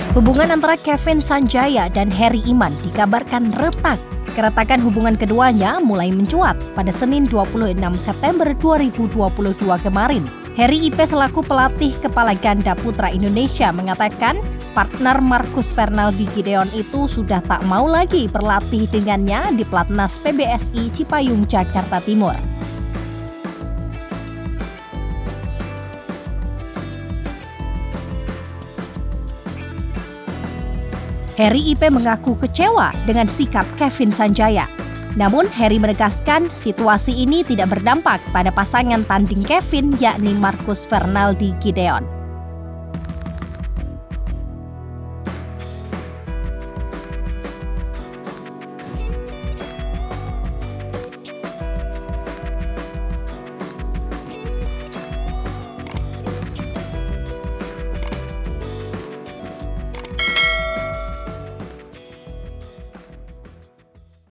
Hubungan antara Kevin Sanjaya dan Harry Iman dikabarkan retak. Keretakan hubungan keduanya mulai mencuat pada Senin 26 September 2022 kemarin. Harry Ipe selaku pelatih kepala ganda putra Indonesia mengatakan partner Marcus Fernaldi Gideon itu sudah tak mau lagi berlatih dengannya di Platnas PBSI Cipayung, Jakarta Timur. Harry Ipe mengaku kecewa dengan sikap Kevin Sanjaya. Namun Harry menegaskan situasi ini tidak berdampak pada pasangan tanding Kevin yakni Marcus Fernaldi Gideon.